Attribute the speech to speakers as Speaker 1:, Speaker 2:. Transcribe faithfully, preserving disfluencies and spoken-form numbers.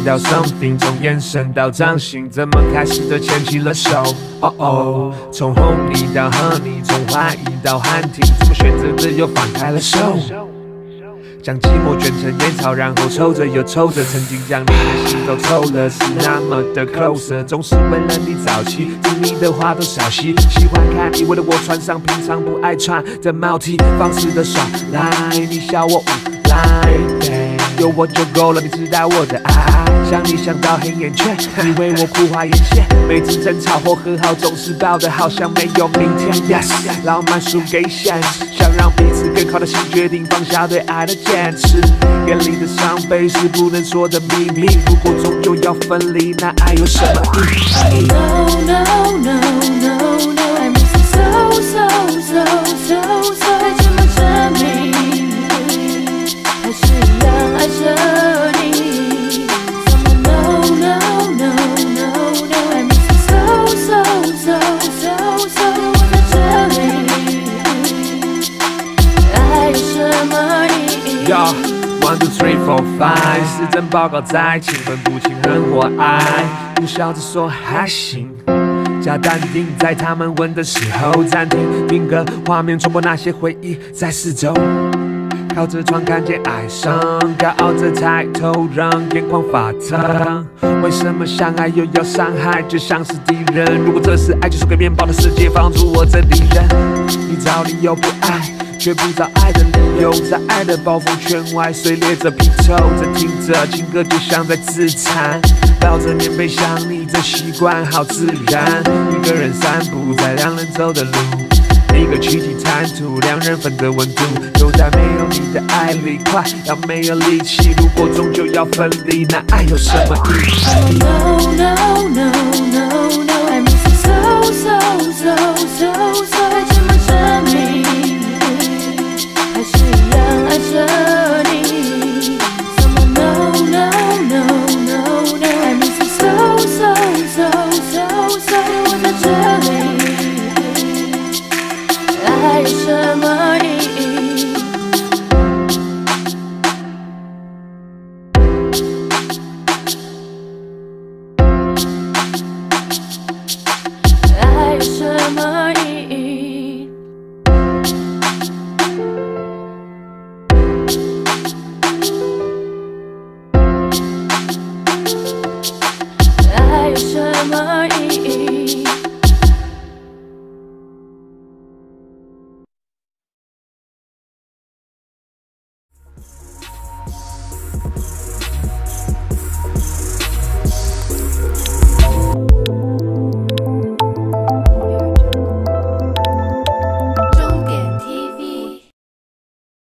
Speaker 1: 到 something， 从眼神到掌心，怎么开始的牵起了手？哦哦，从红你到和你，从怀疑到喊停，怎么选择的又放开了手？将寂寞卷成烟草，然后抽着又抽着，曾经将你的心都抽了，是那么的 closer， 总是为了你早起，听你的话都少吸，喜欢看你为了我穿上平常不爱穿的毛 T， 放肆的耍赖，你笑我无赖，有我就够了，你知道我的爱，想你想到黑眼圈，你为我苦花眼线，每次争吵或和好总是爆得好像没有明天 ，yes， 浪漫输给现实，想让彼此更靠的心，决定放下对爱的坚持，眼里的伤悲是不能说的秘密，如果终究要分离，那爱有什么意义
Speaker 2: ？No no no no no， I miss you so so so so so， 该怎么证明？还是一样爱着你。No no no no no，I miss you so so so so so， 我在这里，爱有什么意义
Speaker 1: ？Yo one two three four five， 时针报告在，情分不清很或爱，苦笑着说还行。加淡定，在他们问的时候暂停，定格画面，重播那些回忆在四周。靠着窗看见哀伤，高傲着抬头，让眼眶发烫。为什么相爱又要伤害，就像是敌人？如果这是爱，就送给面包的世界，放逐我这敌人。你找理由不爱，却不找爱的理由，在爱的暴风圈外碎裂着皮抽着听着情歌，就像在自残。抱着棉被想你，这习惯好自然。一个人散步在两人走的路。一个躯体贪图两人份的温度，就在没有你的爱里，快要没有力气。如果终究要分离，那爱有什么意义
Speaker 2: ？No no